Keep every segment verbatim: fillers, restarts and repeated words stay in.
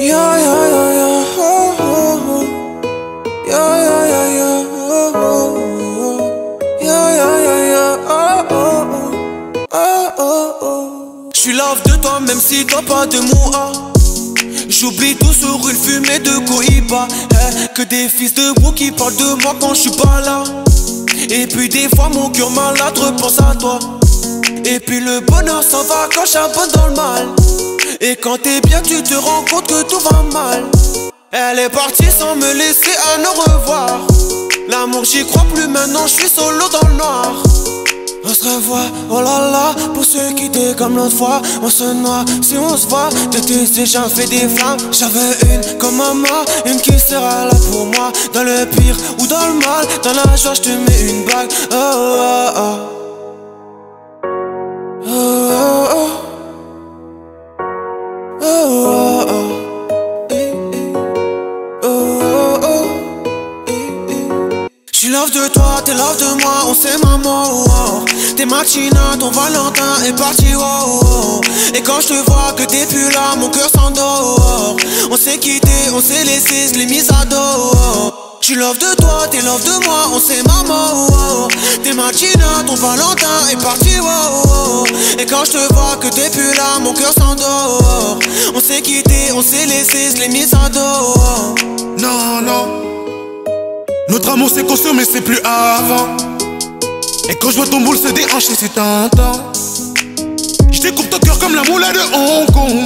Yeah, yeah, yeah, yeah, oh, oh, oh. Yeah, yeah, yeah, yeah, oh, oh, oh. Yeah, yeah, yeah, yeah, oh, oh, oh. Oh, oh, oh. J'suis love de toi même si t'as pas de moi. J'oublie tout sur une fumée de Cohiba. Hey, que des fils de vous qui parlent de moi quand j'suis pas là. Et puis des fois mon cœur malade repense à toi. Et puis le bonheur s'en va quand j'abonne dans le mal. Et quand t'es bien tu te rends compte que tout va mal. Elle est partie sans me laisser un au revoir. L'amour j'y crois plus maintenant, je suis solo dans le noir. On se revoit, oh là là, pour ceux qui étaient comme l'autre fois. On se noie, si on se voit, de tes déjà fait des flammes. J'avais une comme maman, une qui sera là pour moi. Dans le pire ou dans le mal, dans la joie je te mets une bague. Oh oh oh. Oh oh oh. Oh oh oh. J'suis love de toi, t'es love de moi, on sait maman, oh, oh. T'es Martina, ton Valentin est parti, oh, oh. Et quand je te vois que t'es plus là, mon cœur s'endort. On s'est quitté, on s'est laissé, je l'ai mis à dos, oh. J'suis love de toi, t'es love de moi, on sait maman, oh, oh. T'es Martina, ton Valentin est parti, oh, oh. Et quand je te vois que t'es plus là, mon cœur s'endort. On s'est quitté, on s'est laissé, je l'ai mis à dos, oh. Non, non. Notre amour s'est construit mais c'est plus avant. Et quand je vois ton boule se déhancher c'est tentant. Je découpe ton cœur comme la moula de Hong Kong.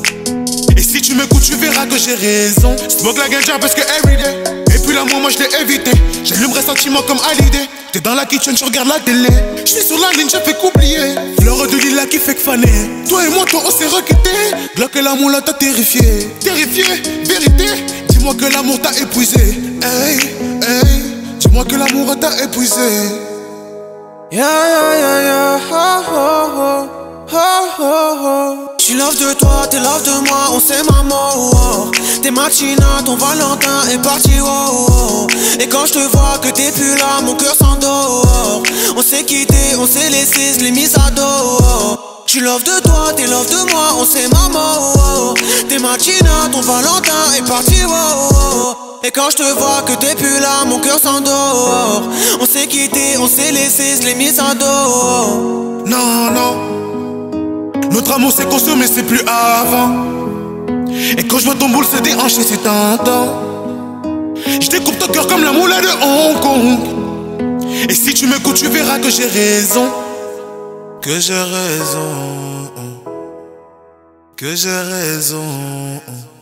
Et si tu m'écoutes tu verras que j'ai raison. Smoke la ganja parce que everyday. Et puis l'amour moi je l'ai évité. J'allumerai sentiments comme Hallyday. T'es dans la kitchen, tu regardes la télé. Je suis sur la ligne, j'ai fait qu'oublier. Fleur de lilas qui fait que faner. Toi et moi, toi on s'est requitté. Glock et l'amour là t'a terrifié. Terrifié, vérité. Dis-moi que l'amour t'a épuisé. Hey, hey. Dis-moi que l'amour t'a épuisé. Yeah, yeah, yeah, yeah. Oh, oh, oh. Oh, oh, oh. J'suis love de toi, t'es love de moi, on sait maman, oh, oh. T'es Martina, ton Valentin est parti, oh, oh. Et quand je te vois que t'es plus là, mon cœur s'endort. On s'est quitté, on s'est laissé, je l'ai mis à dos, oh. J'suis love de toi, t'es love de moi, on sait maman, oh, oh. T'es Martina, ton Valentin est parti, oh, oh. Et quand je te vois que t'es plus là, mon cœur s'endort. On s'est quitté, on s'est laissé, je l'ai mis à dos, oh. Non, non. Notre amour s'est construit mais c'est plus avant. Et quand je vois ton boule se déhancher c'est tentant. Je découpe ton cœur comme la moula de Hong Kong. Et si tu m'écoutes tu verras que j'ai raison. Que j'ai raison. Que j'ai raison.